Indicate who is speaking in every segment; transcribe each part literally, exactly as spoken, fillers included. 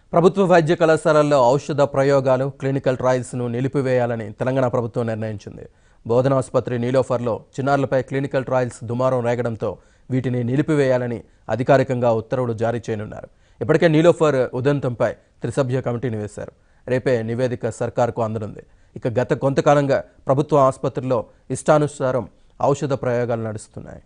Speaker 1: ప్రభుత్వ వైద్య కళాశాలల్లో ఔషధ ప్రయోగాలు క్లినికల్ ట్రయల్స్ను నిలిపివేయాలని తెలంగాణ ప్రభుత్వం నిర్ణయించింది. బోధనాసుపత్రి నీలోఫర్లో చిన్నారులపై క్లినికల్ ట్రయల్స్ దుమారం రేగడంతో వీటిని నిలిపివేయాలని అధికారికంగా ఉత్తర్వులు జారీ చేయనున్నారు. ఇప్పటికే నీలోఫర్ ఉదంతంపై త్రిసభ్య కమిటీని వేశారు. రేపే నివేదిక సర్కార్కు అందనుంది. ఇక గత కొంతకాలంగా ప్రభుత్వ ఆసుపత్రిలో ఇష్టానుసారం ఔషధ ప్రయోగాలు నడుస్తున్నాయి.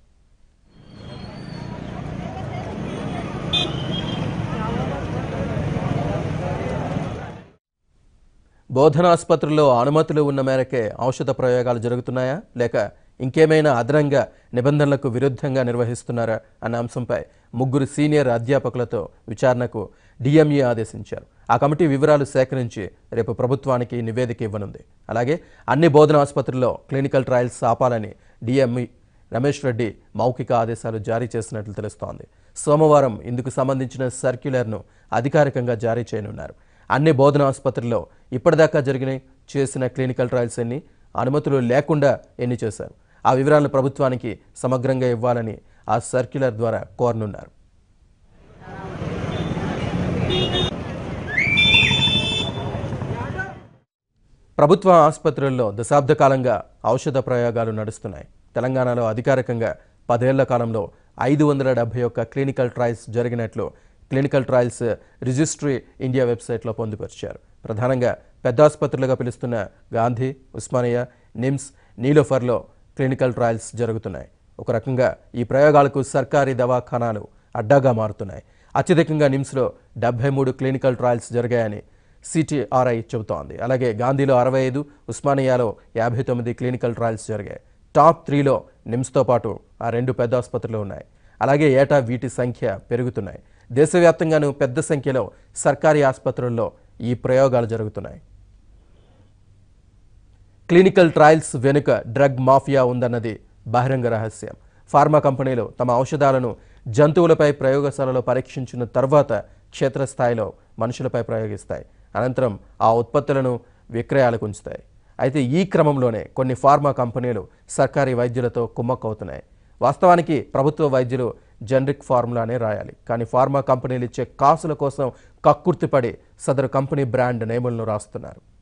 Speaker 1: బోధనాసుపత్రుల్లో అనుమతులు ఉన్న మేరకే ఔషధ ప్రయోగాలు జరుగుతున్నాయా లేక ఇంకేమైనా అదనంగా నిబంధనలకు విరుద్ధంగా నిర్వహిస్తున్నారా అన్న అంశంపై ముగ్గురు సీనియర్ అధ్యాపకులతో విచారణకు డిఎంఈ ఆదేశించారు. ఆ కమిటీ వివరాలు సేకరించి రేపు ప్రభుత్వానికి నివేదిక ఇవ్వనుంది. అలాగే అన్ని బోధనాసుపత్రుల్లో క్లినికల్ ట్రయల్స్ ఆపాలని డిఎంఈ రమేష్ రెడ్డి మౌఖిక ఆదేశాలు జారీ చేసినట్లు తెలుస్తోంది. సోమవారం ఇందుకు సంబంధించిన సర్క్యులర్ను అధికారికంగా జారీ చేయనున్నారు. అన్ని బోధన ఆసుపత్రుల్లో ఇప్పటిదాకా జరిగిన చేసిన క్లినికల్ ట్రయల్స్ ఎన్ని, అనుమతులు లేకుండా ఎన్ని చేశారు, ఆ వివరాలను ప్రభుత్వానికి సమగ్రంగా ఇవ్వాలని ఆ సర్క్యులర్ ద్వారా కోరనున్నారు. ప్రభుత్వ ఆసుపత్రుల్లో దశాబ్ద కాలంగా ఔషధ ప్రయోగాలు నడుస్తున్నాయి. తెలంగాణలో అధికారికంగా పదేళ్ల కాలంలో ఐదు వందల డెబ్బై ఒక్క క్లినికల్ ట్రయల్స్ జరిగినట్లు క్లినికల్ ట్రయల్స్ రిజిస్ట్రీ ఇండియా వెబ్సైట్లో పొందుపరిచారు. ప్రధానంగా పెద్ద ఆసుపత్రులుగా పిలుస్తున్న గాంధీ, ఉస్మానియా, నిమ్స్, నీలోఫర్లో క్లినికల్ ట్రయల్స్ జరుగుతున్నాయి. ఒక రకంగా ఈ ప్రయోగాలకు సర్కారీ దవాఖానాలు అడ్డాగా మారుతున్నాయి. అత్యధికంగా నిమ్స్లో డెబ్బై మూడు క్లినికల్ ట్రయల్స్ జరిగాయని సిటిఆర్ఐ చెబుతోంది. అలాగే గాంధీలో అరవై ఐదు, ఉస్మానియాలో యాభై తొమ్మిది క్లినికల్ ట్రయల్స్ జరిగాయి. టాప్ త్రీలో నిమ్స్తో పాటు ఆ రెండు పెద్ద ఆసుపత్రులు ఉన్నాయి. అలాగే ఏటా వీటి సంఖ్య పెరుగుతున్నాయి. దేశవ్యాప్తంగానూ పెద్ద సంఖ్యలో సర్కారీ ఆసుపత్రుల్లో ఈ ప్రయోగాలు జరుగుతున్నాయి. క్లినికల్ ట్రయల్స్ వెనుక డ్రగ్ మాఫియా ఉందన్నది బహిరంగ రహస్యం. ఫార్మా కంపెనీలు తమ ఔషధాలను జంతువులపై ప్రయోగశాలలో పరీక్షించిన తర్వాత క్షేత్రస్థాయిలో మనుషులపై ప్రయోగిస్తాయి. అనంతరం ఆ ఉత్పత్తులను విక్రయాలకు ఉంచుతాయి. అయితే ఈ క్రమంలోనే కొన్ని ఫార్మా కంపెనీలు సర్కారీ వైద్యులతో కుమ్మక్కవుతున్నాయి. వాస్తవానికి ప్రభుత్వ వైద్యులు జనరిక్ ఫార్ములానే రాయాలి. కానీ ఫార్మా కంపెనీలు ఇచ్చే కాసుల కోసం కక్కుర్తిపడి సదరు కంపెనీ బ్రాండ్ నేములను రాస్తున్నారు.